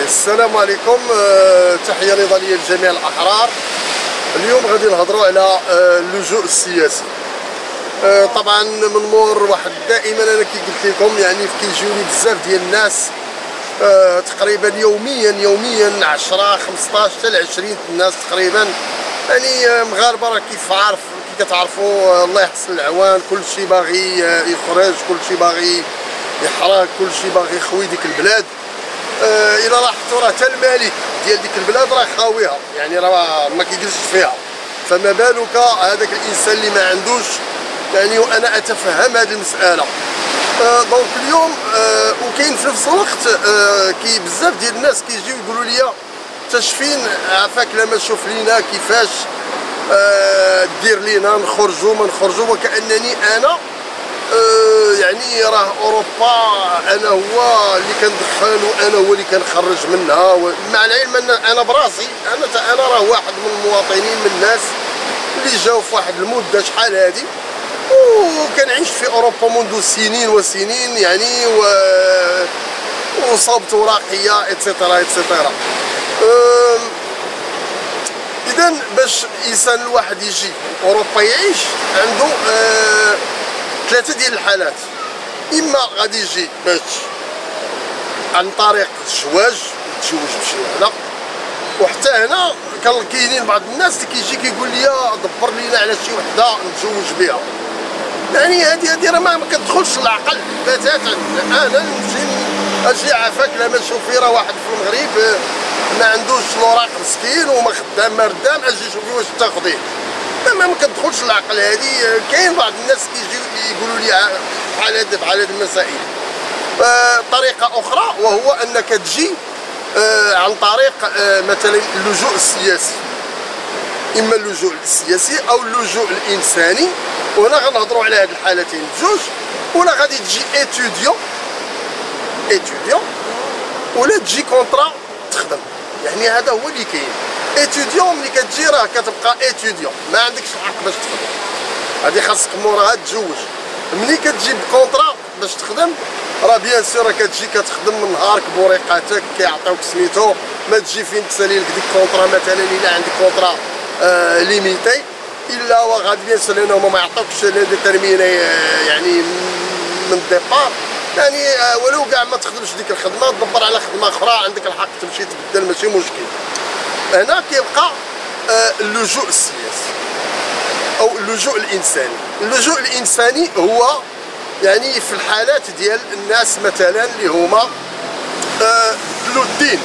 السلام عليكم. تحية نضالية لجميع الأحرار. اليوم غادي نهضروا على اللجوء السياسي. طبعا من مور واحد دائما انا كي قلت لكم يعني كيجيوني بزاف ديال الناس تقريبا يوميا 10 15 حتى 20 الناس تقريبا، يعني مغاربه راه كيف كتعرفوا الله يحسن العوان، كلشي باغي يخرج، كلشي باغي يحرق، كلشي باغي يخوي ديك البلاد. الى لاحظتوا راه حتى الملك ديال ديك البلاد راه خاويها، يعني راه ما كيجلسش فيها، فما بالك هذاك الانسان اللي ما عندوش يعني. وانا اتفهم هذه المساله. دونك اليوم وكاين في نفس الوقت كي بزاف ديال الناس كيجيو يقولوا لي تشفين عافاك لما تشوف لينا كيفاش دير لينا نخرجوا ما نخرجوا، وكانني انا يعني راه اوروبا انا هو اللي كندخل وانا هو اللي كنخرج منها، مع العلم ان انا براسي انا راه واحد من المواطنين من الناس اللي جاوا في واحد المده شحال هادي وكنعيش في اوروبا منذ سنين وسنين يعني، وصابت اوراقيه اتسيتيرا اتسيتيرا. اذا باش الانسان الواحد يجي اوروبا يعيش عنده ثلاثه ديال الحالات. اما غادي يجي باش عن طريق الزواج يتزوج بشي وحده، وحتى هنا كاينين بعض الناس اللي كيجي كيقول لي دبر لينا على شي وحده نتزوج بها. يعني هذه راه ما كتدخلش العقل بتاتا. انا اجي عافاك لما نشوف راه واحد في المغرب ما عندوش الاوراق مسكين وما خدام ما ردام، اجي شوفي واش تاخذيه. ما كتدخلش العقل هذه. كاين بعض الناس كيجيو يقولوا لي بحال هذه المسائل. طريقه اخرى وهو انك تجي عن طريق مثلا اللجوء السياسي، اما اللجوء السياسي او اللجوء الانساني. وهنا غنهضروا على هاد الحالتين بجوج. ولا غادي تجي اتيديون ولا تجي كونطرا تخدم، يعني هذا هو اللي كاين. اتيديون ملي كتجي راه كتبقى اتيديون، ما عندكش الحق باش تخدم، هادي خاصك موراها تتزوج. ملي كتجي بكونطرا باش تخدم راه بيان سور راه كتجي كتخدم من نهارك بوريقاتك كيعطيوك سميتو. ما تجي فين تسالي لك ديك كونطرا مثلا الا عندك كونطرا ليميتي، الا وغادي بيان سور لان هما ما يعطوكش ديتيرميني يعني من الديبار، يعني ولو كاع ما تخدمش ديك الخدمه تدبر على خدمه اخرى عندك الحق تمشي تبدل، ماشي مشكل. هنا كيبقى اللجوء السياسي او اللجوء الانساني. اللجوء الانساني هو يعني في الحالات ديال الناس مثلا اللي هما بدلوا الدين،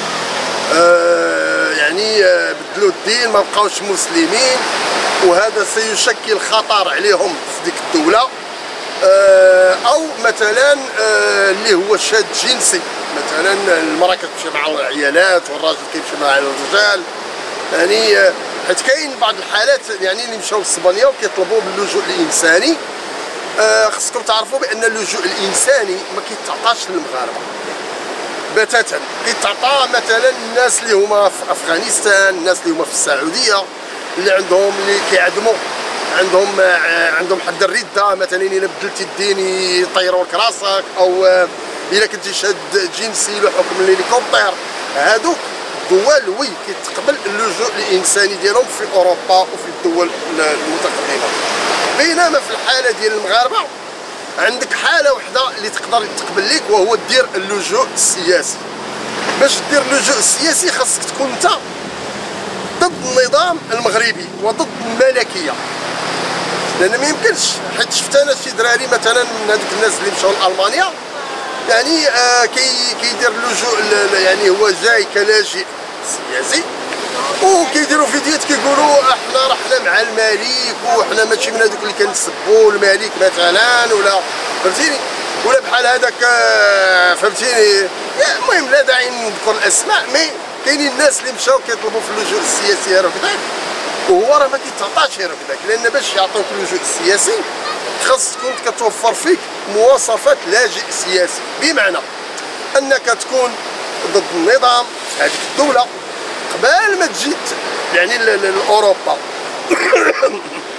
يعني بدلوا الدين ما بقاوش مسلمين، وهذا سيشكل خطر عليهم في ديك الدوله. او مثلا اللي هو شاد جنسي، مثلا المراه كتمشي مع العيالات والراجل كيمشي مع الرجال، يعني حيت كاين بعض الحالات يعني اللي مشاو لاسبانيا وكيطلبوا باللجوء الانساني. خصكم تعرفوا بان اللجوء الانساني ما كيتعطاش للمغاربه بتاتا، كيتعطى مثلا الناس اللي هما في افغانستان، الناس اللي هما في السعوديه، اللي كيعدموا عندهم حد الرده، مثلا الا بدلتي الدين يطيروا لك راسك، او الا كنتي شاد جنسي له حكم الهليكوبتر. هادوك الدول وي كتقبل اللجوء الانساني ديالهم في اوروبا وفي الدول المتقدمه. بينما في الحاله ديال المغاربه عندك حاله وحده اللي تقدر تقبل لك، وهو دير اللجوء السياسي. باش دير اللجوء السياسي خاصك تكون انت ضد النظام المغربي وضد الملكيه، لان ما يمكنش. حيت شفت انا شي دراري مثلا من هذوك الناس اللي مشاو لالمانيا يعني كيدير اللجوء، يعني هو جاي كلاجئ سياسي وكيديروا فيديوهات كيقولوا احنا رحنا مع الملك وحنا ماشي من هذوك اللي كنسبوا الملك مثلا، ولا فهمتيني، ولا بحال هذاك فهمتيني. المهم لا داعي نذكر الاسماء، مي كاينين الناس اللي مشاو كيطلبوا في اللجوء السياسي هكذاك، وهو راه ما كيتعطاش هكذاك، لان باش يعطوك اللجوء السياسي خاص تكون كتوفر فيك مواصفات لاجئ سياسي، بمعنى انك تكون ضد النظام في هذيك الدوله قبل ما تجي يعني لاوروبا.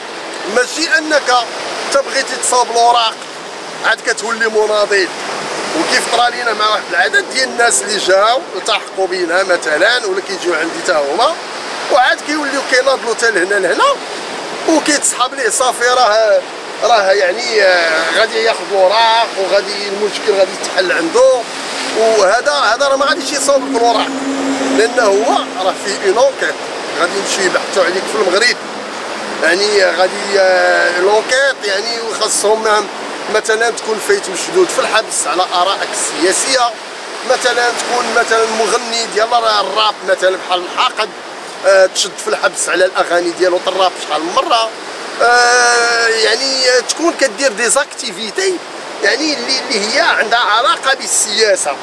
ماشي انك تبغي تصاب الاوراق عاد كتولي مناضل وكيف طرا لينا مع واحد العدد ديال الناس اللي جاو التحقوا بينا مثلا ولا كيجيو عندي حتى هما، وعاد كيوليو كيناضلوا حتى لهنا لهنا وكيتسحب ليه صافي راه يعني غادي ياخذ وراق وغادي المشكل غادي يتحل عنده. وهذا راه ما غاديش يصوب في الوراق، لان هو راه فيه اون انكيت غادي يمشيو يبحثوا عليك في المغرب. يعني غادي لونكيت يعني خاصهم مثلا تكون فايت مشدود في الحبس على ارائك السياسيه، مثلا تكون مثلا مغني ديال الراب مثلا بحال الحاقد تشد في الحبس على الاغاني ديالو طراب شحال من مره. يعني تكون كدير دي زاكتيفيتي يعني اللي هي عندها علاقه بالسياسه،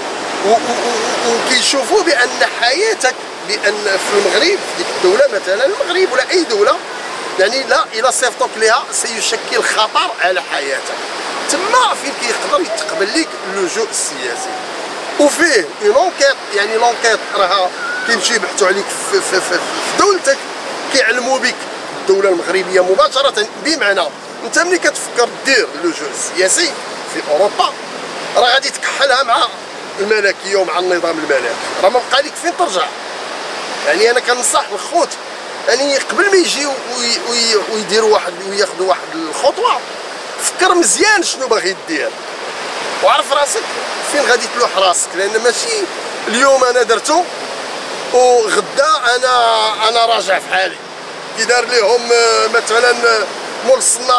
وكيشوفوا بان حياتك بان في المغرب في ديك الدوله مثلا المغرب ولا اي دوله يعني لا الى صيفطوك لها سيشكل خطر على حياتك. تما فين كيقدر يتقبل لك اللجوء السياسي. وفيه لونكيت يعني لونكيت راها كيمشيو يبحثوا عليك في دولتك، كيعلموا بك الدوله المغربيه مباشره. بمعنى انت ملي كتفكر دير اللجوء السياسي في اوروبا راه غادي تكحلها مع الملكيه ومع النظام الملكي، راه ما بقى لك فين ترجع. يعني انا كنصح الخوت يعني قبل ما يجيو ويديروا واحد وياخذوا واحد الخطوه فكر مزيان شنو باغي دير وعرف راسك فين غادي تلوح راسك. لان ماشي اليوم انا درتو وغدا انا راجع في حالي. كي دار لهم مثلا مول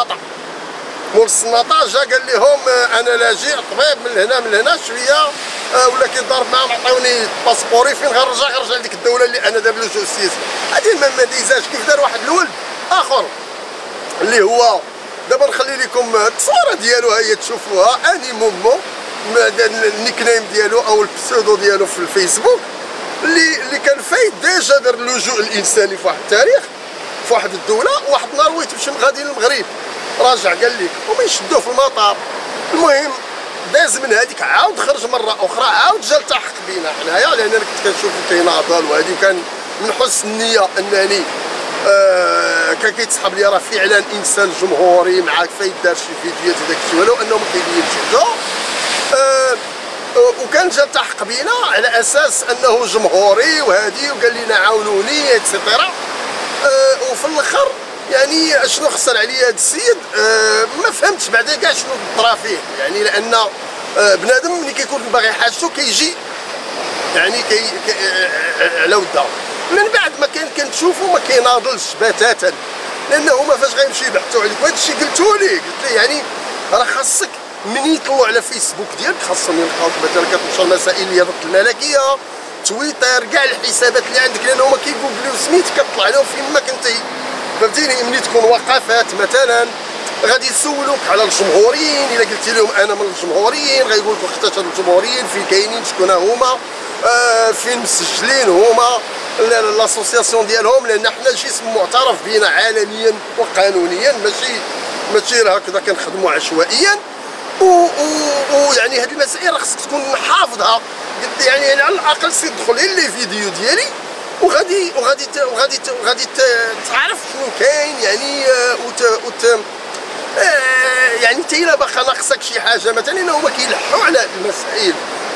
السناطه جا قال لهم انا لاجئ طبيب من هنا شويه ولا كيضرب معاهم عطاوني باسبوري فين غنرجع لديك الدوله اللي انا دابا اللجوء السياسي. هذه ما ديزاش. كيف دار واحد الولد اخر اللي هو دابا نخلي لكم التصويره ديالو هي تشوفوها اني مومو النيك نيم ديالو او البسودو ديالو في الفيسبوك اللي كان فايت ديجا دار اللجوء الانساني في واحد التاريخ في واحد الدوله. واحد النهار ويت مشى غادي للمغرب راجع قال لك هما يشدوه في المطار. المهم داز من هذيك عاود خرج مره اخرى عاود جا التحق بينا حنايا لان انا كنت كنشوف كيناضل وهذه وكان من حسن النيه انني كان كيتسحب لي راه فعلا انسان جمهوري معاك فايت دار شي فيديوهات وداك الشيء ولو انهم كيبينوش يشدوه. وكان جا التحق بينا على اساس انه جمهوري وهذه وقال لنا عاونوني اتسيتيرا. وفي الاخر يعني شنو خسر عليا هذا السيد ما فهمتش بعدا كاع شنو طرا فيه. يعني لان بنادم ملي كيكون باغي يحاجتو كيجي يعني على ودا من بعد ما كنشوفو ما كيناضلش بتاتا لانه هما فاش غيمشيو يبحثوا عليك. وهذا الشيء قلتو ليه قلت ليه يعني راه خاصك من يطلعوا على فيسبوك ديالك خاصهم يلقاوك مثلا كتنشر المسائل اللي ضد الملكيه تويتر كاع الحسابات اللي عندك لان هما كيجوجليو سميتك كطلع لهم فين ما كنتي فهمتيني. ملي تكون وقفات مثلا غادي يسولوك على الجمهوريين الا قلتي لهم انا من الجمهوريين غايقول لك وقتاش الجمهوريين فين كاينين شكون هما فين مسجلين هما لاسوسياسيون ديالهم لان حنا جسم معترف بنا عالميا وقانونيا ماشي راه هكذا كنخدموا عشوائيا. ويعني هذه المسائل راه خصك تكون حافظها. قلت يعني على الاقل سير دخل لي فيديو ديالي وغادي تعرف شنو كاين يعني يعني انت الا باقا ناقصك شي حاجه مثلا هما كيلحوا على المسائل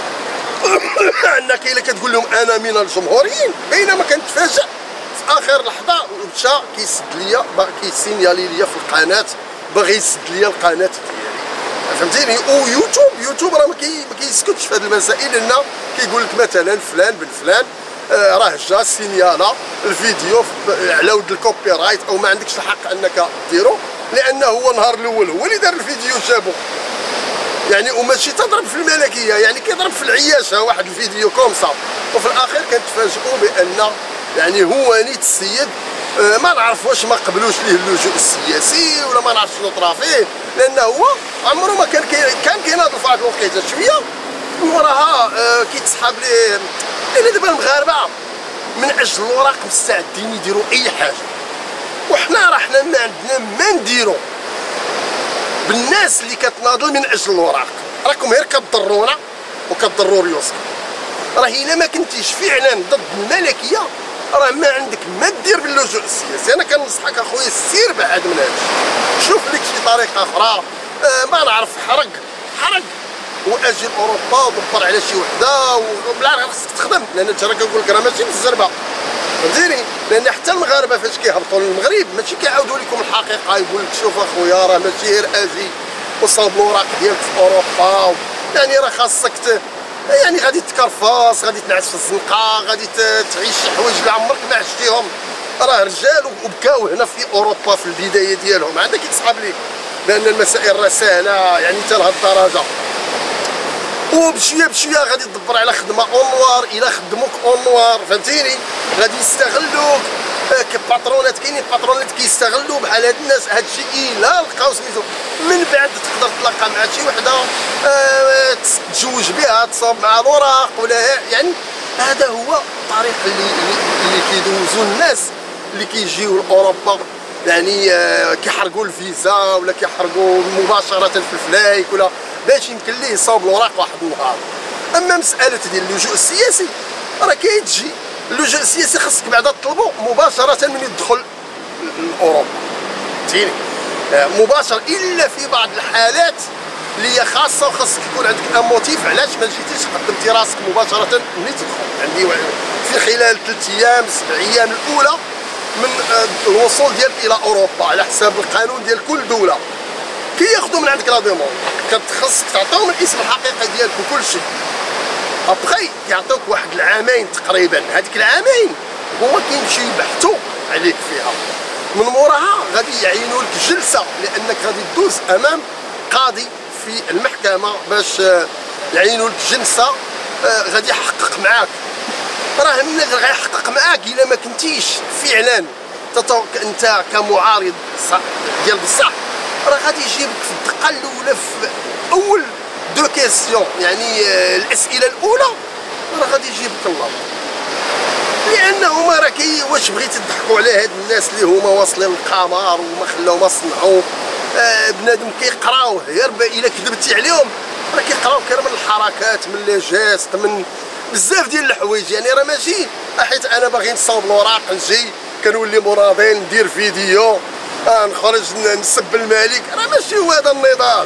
انك الا كتقول لهم انا من الجمهوريين بينما كنتفاجئ في اخر لحظه مشى كيسد ليا كيسينيالي ليا في القناه باغي يسد ليا القناه ديالي فهمتيني. ويوتيوب راه ما كيسكتش في هذه المسائل لان كيقول لك مثلا فلان بن فلان راه جا سينيالا الفيديو على ود الكوبي رايت او ما عندكش الحق انك ديرو لانه هو النهار الاول هو اللي دار الفيديو جابو يعني وماشي تضرب في الملكيه يعني كيضرب في العياشه واحد الفيديو كومسا. وفي الاخير كنتفاجئوا بان يعني هو نيت السيد ما نعرف واش ما قبلوش ليه اللجوء السياسي ولا ما نعرف شنو طرا فيه لانه هو عمره ما كان كيناضل في واحد الوقيته شويه وراها كيتسحب ليه. لان دابا المغاربه من اجل الوراق مستعدين يديروا اي حاجه وحنا راه حنا ما عندنا ما نديروا بالناس اللي كتناضل من اجل الوراق. راكم غير كتضرونا وكتضروا ريوسكم. راه الا ما كنتيش فعلا ضد الملكيه راه ما عندك ما دير باللجوء السياسي. انا كنصحك اخويا سير بعد من هادشي شوف لك شي طريقه اخرى ما نعرف حرق واجي لاوروبا ودبر على شي وحده وبلا راه خصك تخدم، لان انت راه كنقول لك راه ماشي بالزربه فهمتيني، لان حتى المغاربه فاش كيهبطوا للمغرب ماشي كيعاودوا لكم الحقيقه، يقول لك شوف اخويا راه ماشي غير اجي وصاوب الوراق ديالك في اوروبا، يعني راه خاصك يعني غادي تكرفص، غادي تنعس في الزنقه، غادي تعيش شي حوايج اللي عمرك ما عشتيهم، راه رجال وبكاو هنا في اوروبا في البدايه ديالهم، عندك يتصحاب ليك لان المسائل راه سهله يعني حتى لهاد الدرجه. وبشويه بشويه غادي تدبر على خدمه اونوار، الا خدموك اونوار فهمتيني غادي يستغلوك كباترونات، كاينين باترونات كيستغلوا بحال هاد الناس، هادشي الا لقاو سميتو من بعد تقدر تلاقى مع شي وحده تتزوج بها تصاوب مع الوراق ولا يعني هذا هو الطريق اللي كيدوزو الناس اللي كيجيو لاوروبا، يعني كيحرقوا الفيزا ولا كيحرقوا مباشره في الفلايك ولا باش يمكن ليه يصاوب الوراق واحد النهار. اما مساله ديال اللجوء السياسي راه كيتجي اللجوء السياسي خاصك بعدا تطلبو مباشره من يدخل لاوروبا فهمتيني مباشر، الا في بعض الحالات اللي هي خاصه وخاصك يكون عندك ان موتيف علاش ما جيتيش قدمتي راسك مباشره ملي تدخل. عندي في خلال 3 ايام 7 ايام الاولى من الوصول ديالك الى اوروبا على حساب القانون ديال كل دوله كياخذوا من عندك لا ديموند، كتخصك تعطيهم الاسم الحقيقي ديالك وكل شيء. ابخي كيعطيوك واحد العامين تقريبا، هذيك العامين هما كيمشيو يبحثوا عليك فيها، من موراها غادي يعينوا لك جلسه لانك غادي تدوز امام قاضي في المحكمه باش يعينوا لك جلسه غادي يحقق معاك. راه من اللي غيحقق معاك الا ما كنتيش فعلا انت كمعارض ديال بصح راه غادي يجيبك في الدقه الاولى في اول دو كيسيون، يعني الاسئله الاولى راه غادي يجيبك الله، لانه راه واش بغيتي تضحكوا على هاد الناس اللي هما واصلين للقمر وما خلاو ما صنعوا بنادم كيقراوه غير الا كذبتي عليهم راه كيقراو غير من الحركات من لي جيست من بزاف ديال الحوايج، يعني راه ماشي حيت انا باغي نصاوب الوراق نجي كنولي مناضل ندير فيديو نخرج نسب الملك، راه ماشي هو هذا النضال،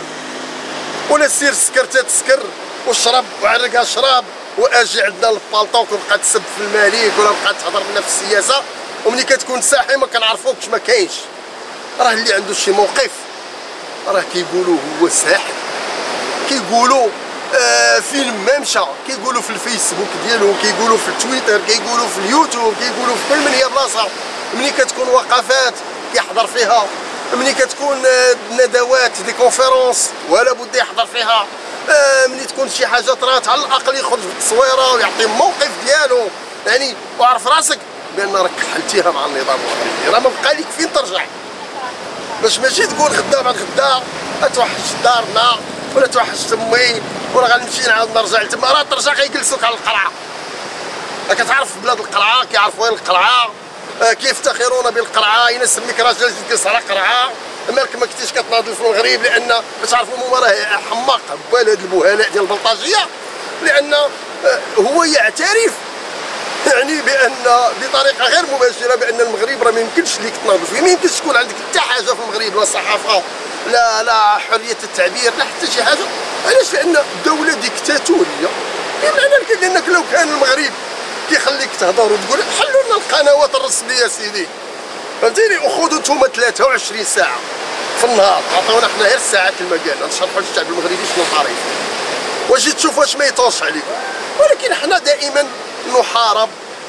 ولا سير سكر تسكر وشرب وعرقها شراب واجي عندنا للبالطوك وبقى تسب في الملك ولا بقى تهضر لنا في السياسه، وملي كتكون ساحي ما كنعرفوكش ما كاينش. راه اللي عنده شي موقف راه كيقولوا هو ساحر، كيقولوا فيلم ما مشى، كيقولوا في الفيسبوك ديالو، كيقولوا في التويتر، كيقولوا في اليوتيوب، كيقولوا في كل من هي بلاصه. ملي كتكون وقفات كيحضر فيها، ملي كتكون ندوات دي كونفيرونس ولا بد يحضر فيها، ملي تكون شي حاجه طرات على الاقل يخرج بالتصويره ويعطي الموقف ديالو، يعني وعرف راسك بان راك حلتيها مع النظام الوطني، راه ما بقى لك فين ترجع، باش ماشي تقول غدا بعد غدا توحش دارنا ولا توحش تمي ولا غنمشي نعاود نرجع لتما، راه ترجع غيجلسوك على القرعه. كتعرف في بلاد القرعه كيعرفوا وين القرعه، كيفتخرون بالقرعه، الا سميك راجل جلس على قرعه مالك ما كنتيش كتناضل في المغرب، لان باش تعرفوا هما راه حماق بال هاد البهلاء ديال البلطاجيه، لان هو يعترف يعني بان بطريقه غير مباشره بان المغرب راه ما يمكنش ليك تناضل فيه، ما يمكنش تكون عندك حتى حاجه في المغرب، لا صحافه لا حريه التعبير لا حتى شي حاجه. علاش؟ لان الدوله ديكتاتوريه، بمعنى لانك لو كان المغرب كيخليك تهضر وتقول حلوا لنا القنوات الرسميه سيدي فهمتيني، وخذوا نتوما 23 ساعه في النهار، عطيونا حنا غير ساعات المجال نشرحوا للشعب المغربي شنو الطريق، واش تشوف واش ما يطوش عليكم. ولكن حنا دائما نحارب،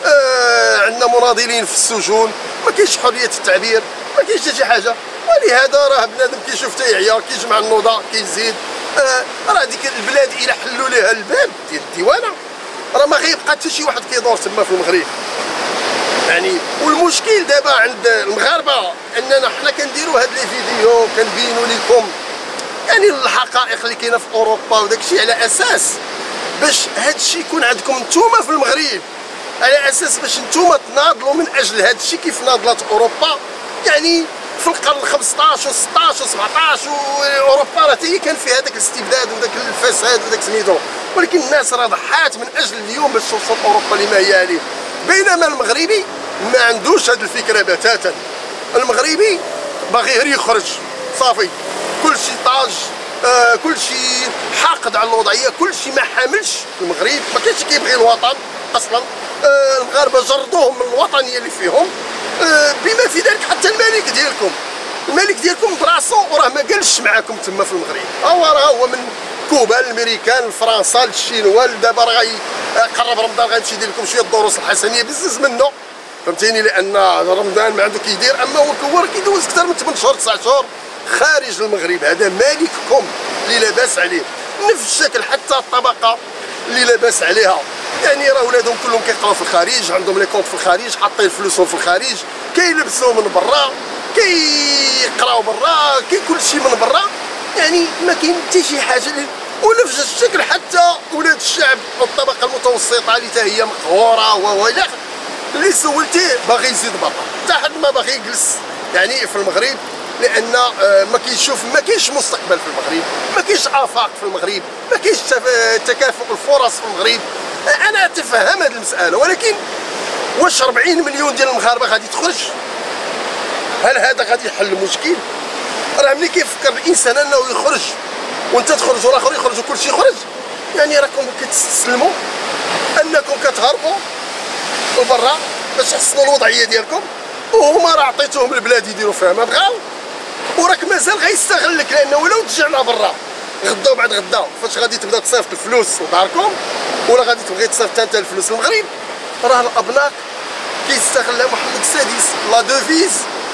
عندنا مناضلين في السجون، ما كاينش حريه التعبير، ما كاينش حتى شي حاجه، ولهذا راه بنادم كيشوف تيعيا كيجمع النوضه كيزيد، راه ديك البلاد الى حلوا لها الباب ديال الديوانه راه ما غيبقى حتى شي واحد كيدور تما في المغرب يعني. والمشكل دابا عند المغاربه اننا حنا كنديروا هاد لي فيديو كنبينوا لكم يعني الحقائق اللي كاينه في اوروبا وداك الشيء على اساس باش هاد الشيء يكون عندكم نتوما في المغرب، على اساس باش نتوما تناضلوا من اجل هاد الشيء كيف ناضلت اوروبا يعني في القرن 15 و 16 و 17 واوروبا راه هي كان فيها هذاك الاستبداد وداك الفساد وداك سميتو، ولكن الناس راه ضحات من اجل اليوم باش توصل اوروبا لما هي عليه، بينما المغربي ما عندوش هذه الفكره بتاتا. المغربي باغي غير يخرج صافي، كل شيء طاج، كلشي حاقد على الوضعيه، كلشي ما حاملش المغرب، ما كاينش كيبغي الوطن اصلا. المغاربه جردوهم من الوطنيه اللي فيهم، بما في ذلك حتى الملك ديالكم براسو وراه ما جالسش معاكم تما في المغرب، راه هو من كوبا الامريكان لفرنسا للشينوا، دابا راه قرب رمضان غيمشي يدير لكم شويه الدروس الحسنيه بزز منه، فهمتيني، لان رمضان ما عنده كيدير، اما هو كيدوز اكثر من 8 شهور 9 شهور خارج المغرب. هذا مالككم اللي لاباس عليه نفس الشكل، حتى الطبقه اللي لاباس عليها، يعني راه ولادهم كلهم كيقراو في الخارج، عندهم لي كونط في الخارج، حاطين فلوسهم في الخارج، كيلبسوا من برا، كيقراو برا، كلشي من برا، يعني ما كاين حتى شي حاجه. ونفس الشكل حتى ولاد الشعب والطبقه المتوسطه اللي حتى هي مقهوره والى اخره، اللي سولتيه باغي يزيد برا، حتى حد ما باغي يجلس يعني في المغرب، لان ما كاينش مستقبل في المغرب، ما كاينش افاق في المغرب، ما كاينش تكافؤ الفرص في المغرب. انا اتفهم هذه المساله، ولكن واش 40 مليون ديال المغاربه غادي تخرج؟ هل هذا غادي يحل المشكل؟ راه ملي كيفكر الانسان انه يخرج وانت تخرج والاخر يخرج وكلشي يخرج، يعني راكم كتستسلموا انكم كتهربوا لبرا باش تحسنوا الوضعيه ديالكم، وهما راه عطيتوهم البلاد يديروا فيها ما بغاو، وراك مازال غيستغلك، لانه ولو ترجعنا برا غدا وبعد غدا فاش غادي تبدا تصيفط الفلوس لداركم، ولا غادي تبغي تصيفط انت الفلوس للمغرب، راه الابناق كيستغلها محمد السادس، لا دوفيز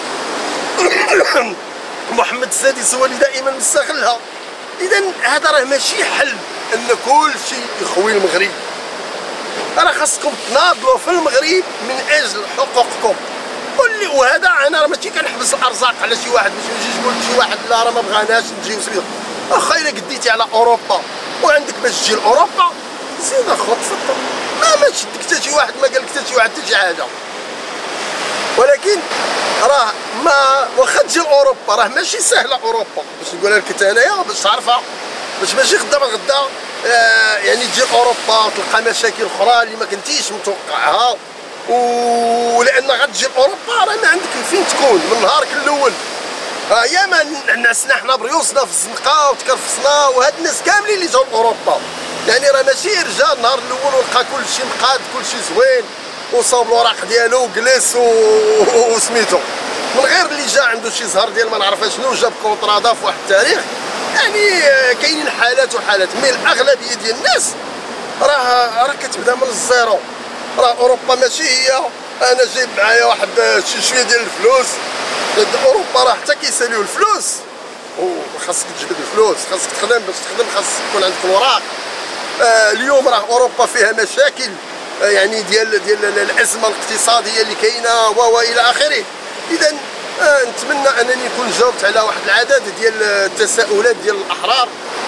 محمد السادس هو اللي دائما مستغلها. اذا هذا راه ماشي حل ان كل شيء يخوي المغرب، راه خاصكم تناضلوا في المغرب من اجل حقوقكم. وهذا انا ماشي كنحبس الارزاق على شي واحد باش نجي نقول لشي واحد لا راه ما بغاناش نجيو سميتو، واخا الا قديتي على اوروبا وعندك باش تجي لاوروبا زيد اخو تفضل، ما شدك حتى شي واحد، ما قال لك حتى شي واحد حتى شي حاجه، ولكن راه ما واخا تجي لاوروبا راه ماشي سهله اوروبا باش نقولها لك حتى انايا باش تعرفها، باش ماشي غدا من غدا يعني تجي لاوروبا وتلقى مشاكل اخرى اللي ما كنتيش متوقعها، ولان غتجي لاوروبا راه ما عندك فين تكون من نهارك الاول. ياما نعسنا حنا بريوسنا في الزنقه وتكرفصنا، وهاد الناس كاملين اللي جاو لاوروبا يعني راه ماشي رجع النهار الاول ولقى كلشي مقاد كلشي زوين وصاب الوراق ديالو وجلس وسميتو، من غير اللي جا عنده شي زهر ديال ما نعرفها شنو، جاب كونطرادا في واحد التاريخ. يعني كاينين حالات وحالات، مي الاغلبيه ديال الناس راه كتبدا من الزيرو. راه اوروبا ماشي هي انا جايب معايا واحد شي شويه ديال الفلوس، اوروبا راه حتى كيساليو الفلوس، وخاصك تجبد الفلوس، خاصك تخدم، باش تخدم خاصك يكون عندك الوراق. اليوم راه اوروبا فيها مشاكل يعني ديال الازمه الاقتصاديه اللي كاينه والى اخره. اذا نتمنى انني نكون جاوبت على واحد العدد ديال التساؤلات ديال الاحرار،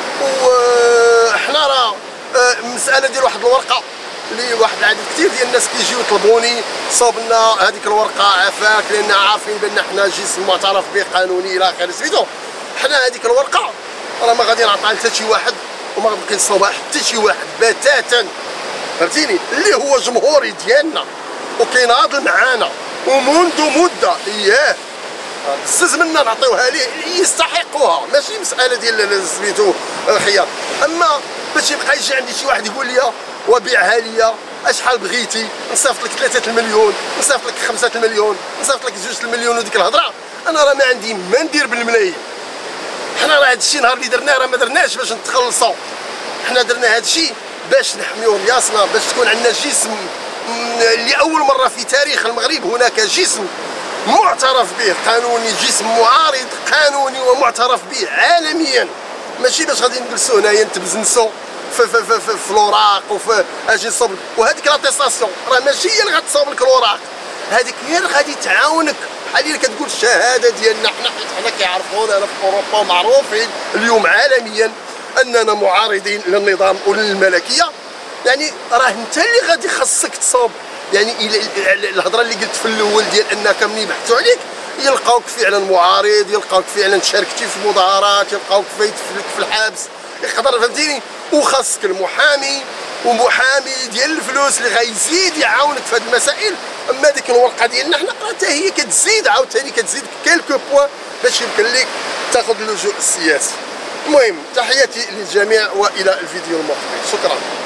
وحنا راه مساله ديال واحد الورقه اللي واحد العدد كثير ديال الناس كيجيو يطلبوني صوب لنا هذيك الورقه عافاك، لان عارفين بان حنا جسم معترف به قانوني الى اخره سميتو. حنا هذيك الورقه راه ما غادي نعطيها حتى شي واحد، وما غادي نصوبها حتى شي واحد بتاتا، فهمتيني، اللي هو جمهوري ديالنا وكيناضل معانا ومنذ مده اياه بزز منا نعطيوها ليه، يستحقوها، ماشي مساله ديال سميتو خيار. اما باش يبقى يجي عندي شي واحد يقول لي وبيعها لي اشحال بغيتي، نصيفط لك 3 المليون، نصيفط لك 5 المليون، نصيفط لك 2 المليون، وديك الهضره انا راه ما عندي ما ندير بالملايين. حنا راه هادشي نهار اللي درناه راه ما درناش باش نتخلصوا، حنا درنا هادشي باش نحميو رياسنا، باش تكون عندنا جسم لأول مرة في تاريخ المغرب هناك جسم معترف به قانوني، جسم معارض قانوني ومعترف به عالميا، ماشي باش غادي نجلسوا هنايا نتبزنسوا في الوراق وفي اجي نصوب. وهذيك لاتيستاسيون راه ماشي هي اللي غتصوب لك الوراق، هذيك هي اللي غادي تعاونك، بحال اللي كتقول الشهاده ديالنا حنا كيعرفونا في اوروبا ومعروفين اليوم عالميا اننا معارضين للنظام وللملكيه. يعني راه انت اللي غادي خاصك تصوب، يعني الهضره اللي قلت في الاول ديال انك ملي يبحثوا عليك يلقاوك فعلا معارض، يلقاوك فعلا شاركتي في مظاهرات، يلقاوك في الحبس، يقدر فهمتيني، وخاصك المحامي ومحامي ديال الفلوس اللي غيزيد يعاونك في هذه المسائل. اما ديك الورقه ديالنا حنا حتى هي كتزيد عاوتاني كتزيد كيلكو بوان باش يمكن لك تاخذ اللجوء السياسي. المهم تحياتي للجميع والى الفيديو المقبل، شكرا.